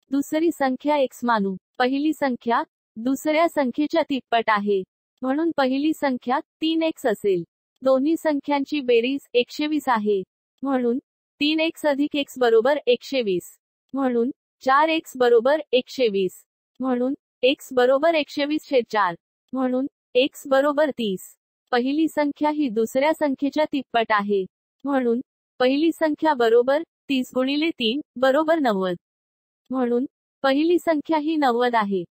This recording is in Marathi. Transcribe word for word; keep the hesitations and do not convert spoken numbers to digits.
दुसरी संख्या एक्स मानू. पहिली संख्या दुसऱ्या संख्येच्या तिप्पट आहे, म्हणून पहिली संख्या तीन एक्स असेल. दोन्ही संख्यांची बेरीज एकशे वीस आहे, म्हणून तीन एक्स अधिक एक्स बरोबर एकशे वीस. म्हणून चार एक्स बरोबर एकशे वीस. म्हणून एक्स बरोबर एकशे वीस छेद चार. म्हणून एक्स बरोबर तीस. पहिली संख्या ही दुसऱ्या संख्येच्या तिप्पट आहे, म्हणून पहिली संख्या बरोबर तीस गुणिले तीन बरोबर नव्वद. म्हणून पहिली संख्या ही नव्वद आहे.